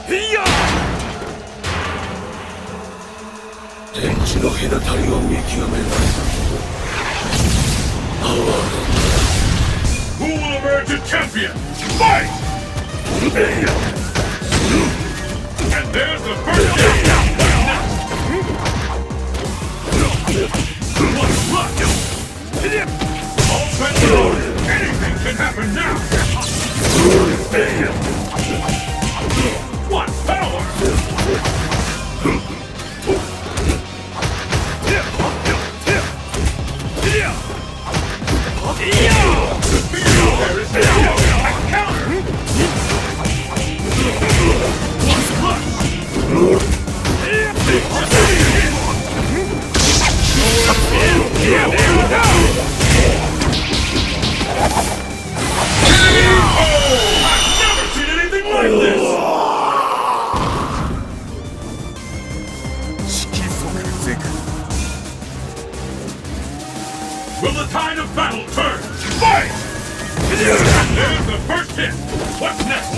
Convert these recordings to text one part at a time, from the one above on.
天地の隔たりを見極める。Who will emerge a champion? Fight! And there's the first hit! What's luck? All bets anything can happen now! What power! Will the tide of battle turn? Fight! There's the first hit. What's next?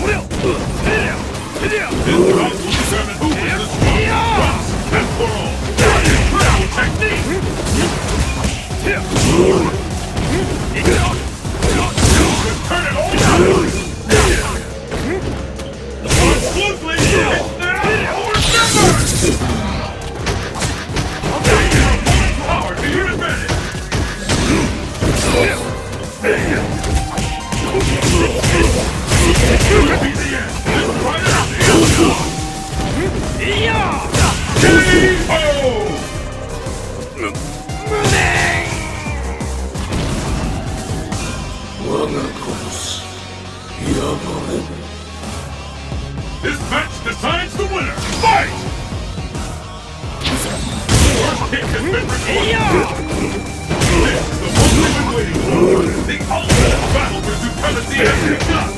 This round will determine who is the strongest. Once and for all. Incredible technique! Turn it all around! Watch closely! It's now or never! Power to your advantage! Could be the end! This right out This match decides the winner! Fight! First kick has been recorded! This is the most we've been waiting for! The ultimate battle for supremacy has begun!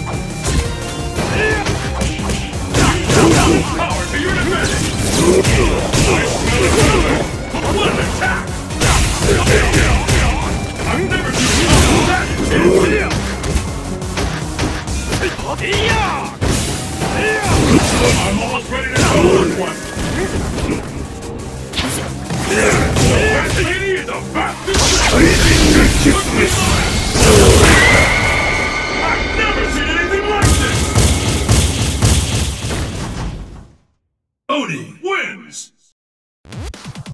Power to your advantage! What an attack! I've never seen that intense! I'm almost ready to go this one! Anthony is the fastest! I've never seen anything like this! Oni wins!